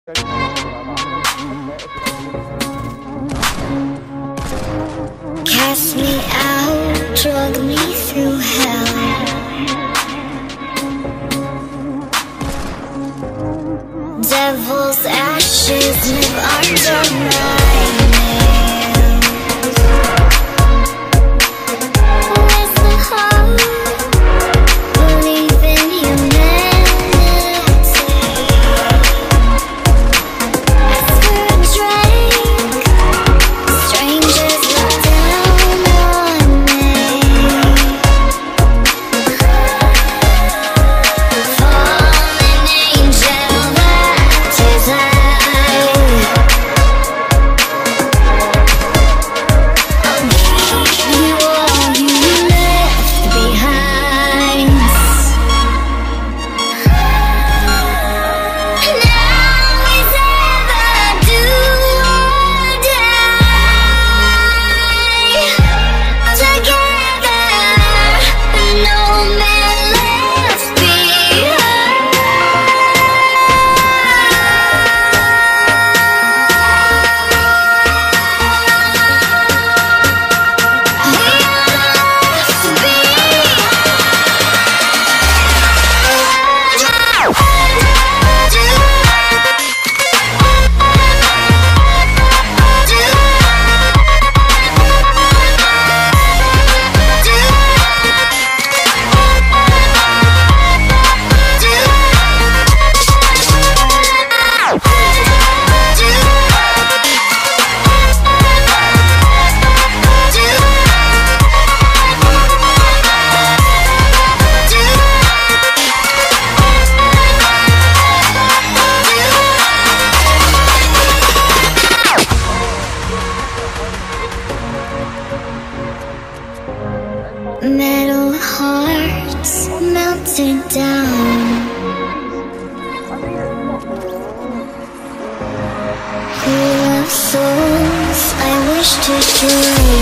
Cast me out, drug me through hell. Devil's ashes live under my nails. Where's the hope? Believe in humanity. Ask for a drink. Strangers look down on me. Fallen angel that is I. I'll give you all you left behind. Now is ever do or die. Together, no man left behind. Metal hearts melted down. Full of souls I wish to drown.